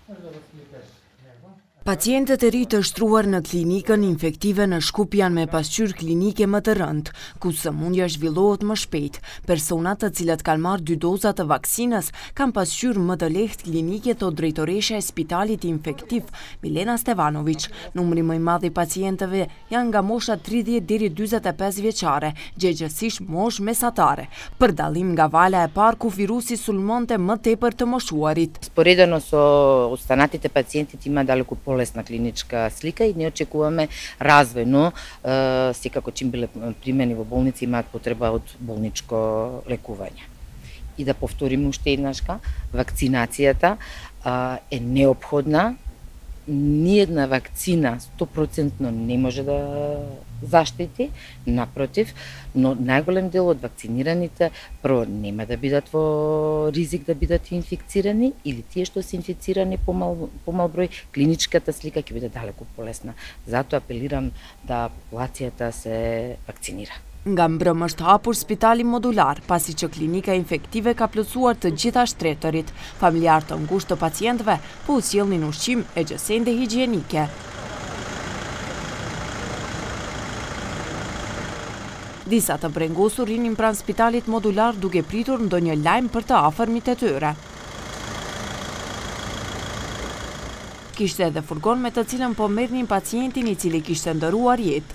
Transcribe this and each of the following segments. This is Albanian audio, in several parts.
Pacientët e ri të shtruar në klinikën infektive në Shkup janë me pasqyrë klinike më të rëndë, ku sëmundja zhvillohet më shpejt. Personat të cilët kanë marrë 2 doza të vaksinës kanë pasqyrë më të lehtë klinike, thot drejtoresha e Spitalit Infektiv Milena Stevanović. Numri më i madh i pacientëve janë nga mosha 30 deri 45 vjeçare, gjëgjësisht moshë mesatare, për dallim nga vala e parë ku virusi sulmonte më tepër të moshuarit. Sporedano со останатите пациенти има далеку полесна клиничка слика и ние очекуваме развојно, секако чим биле примени во болници имаат потреба од болничко лекување. И да повториме уште еднашка, вакцинацијата е неопходна. Ниедна вакцина 100% не може да заштити, напротив, но најголем дел од вакцинираните прво нема да бидат во ризик да бидат инфекцирани или тие што се инфицирани помал број, клиничката слика ќе биде далеку полесна. Затоа апелирам да популацијата се вакцинира. Nga mbrëmë është hapur spitali modular, pasi që klinika infektive ka plotësuar të gjitha shtretërit. Familjarë të ngushtë të pacientëve po u sjellnin ushqim e gjësende higjienike. Disa të brengosur rinin pranë spitalit modular duke pritur ndonjë lajm për të afërmit e tyre. Kishte edhe furgon me të cilën po merrnin pacientin i cili kishte ndëruar jetë.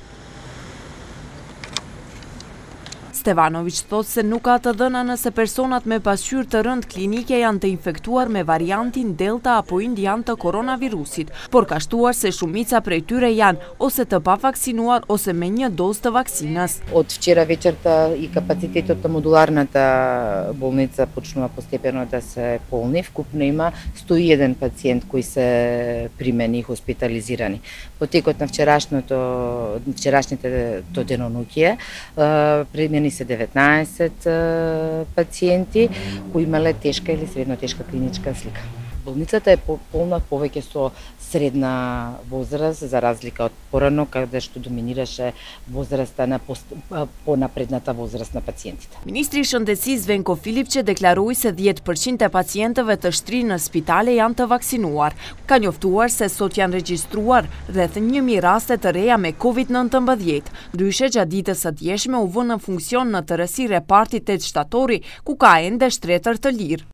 Stevanović thot se nuk ka të dhëna nëse personat me pasqyrë të rëndë klinike janë të infektuar me variantin Delta apo indian të koronavirusit, por ka shtuar se shumica prej tyre janë ose të pavaksinuar ose me 1 dozë të vaksinës. Од вчера вечерта и капацитетот на модуларната болница почнува постепено да се полни. Вкупно има 101 пациент кои се примени и хоспитализирани. По текот на вчерашните денонуќе примени се 19 пациенти кои имале тешка или средно тешка клиничка слика. Болницата е полна повеќе со средна возраст, за разлика од порано, каде што доминираше возраста на понапредната возраст на пациентите. Ministri i Shëndetësisë Venko Filipçe deklaroi se 10% e pacientëve të shtrirë në spitale janë të vaksinuar. Ka njoftuar se sot janë regjistruar rreth 1000 raste të reja me COVID-19. Ndryshe, gjatë ditës së djeshme u vënë në funksion në tërësi reparti 8 shtatori, ku ka ende shtretër të lirë.